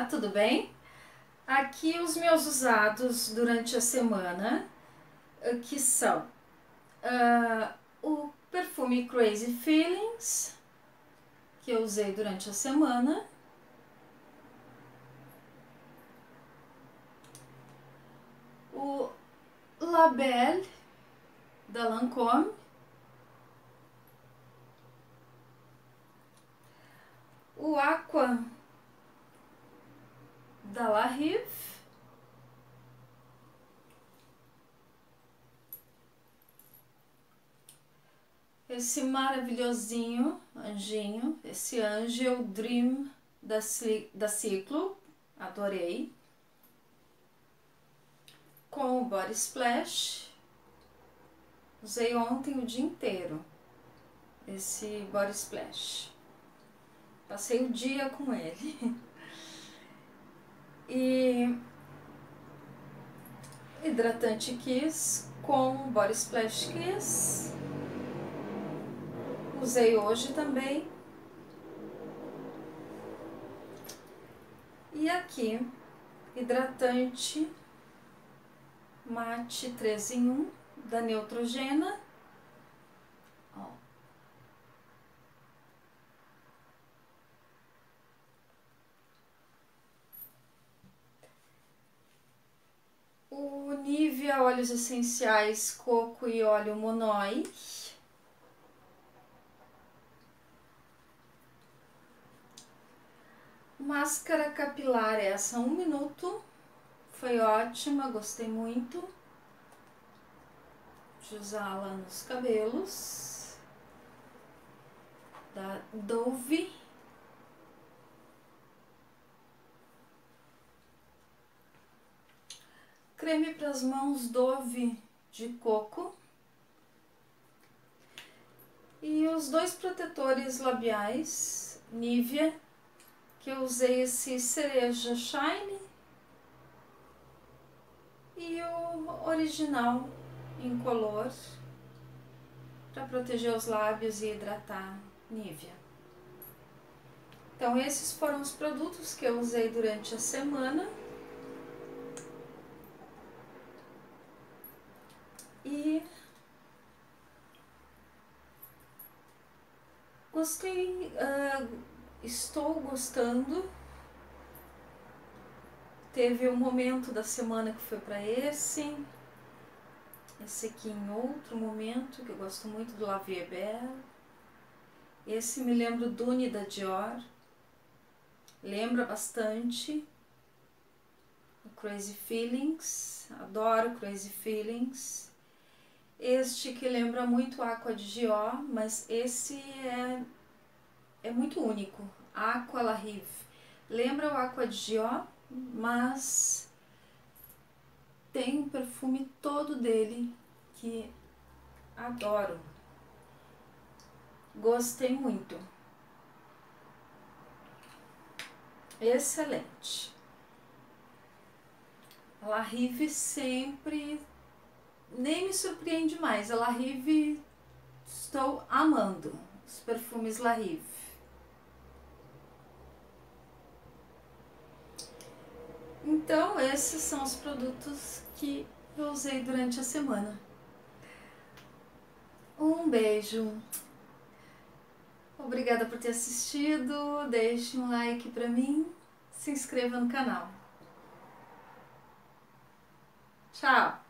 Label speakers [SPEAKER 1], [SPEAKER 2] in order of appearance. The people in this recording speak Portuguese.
[SPEAKER 1] tudo bem? Aqui os meus usados durante a semana, que são o perfume Crazy Feelings, que eu usei durante a semana, o La Belle da Lancôme, o Aqua da La Rive, esse maravilhosinho anjinho, esse Angel Dream da Ciclo, adorei, com o Body Splash, usei ontem o dia inteiro esse Body Splash, passei o dia com ele. E hidratante Kiss com Body Splash Kiss, usei hoje também. E aqui, hidratante mate 3 em 1 da Neutrogena. Ó. O Nivea óleos essenciais coco e óleo monoi. Máscara capilar essa 1 minuto, foi ótima, gostei muito de usá-la nos cabelos, da Dove. Creme para as mãos Dove de coco. E os 2 protetores labiais Nivea, que eu usei esse Cereja Shine e o original incolor para proteger os lábios e hidratar, Nivea. Então esses foram os produtos que eu usei durante a semana. E gostei, estou gostando. Teve um momento da semana que foi para esse aqui em outro momento, que eu gosto muito do La Vie est Belle. Esse me lembra o Dune da Dior, lembra bastante o Crazy Feelings, adoro Crazy Feelings. Este que lembra muito Aqua de Gió, mas esse é muito único, Aqua La Rive. Lembra o Aqua de Gió, mas tem o perfume todo dele que adoro. Gostei muito. Excelente. A La Rive sempre nem me surpreende mais. A La Rive, estou amando os perfumes La Rive. Então, esses são os produtos que eu usei durante a semana. Um beijo. Obrigada por ter assistido. Deixe um like pra mim. Se inscreva no canal. Tchau!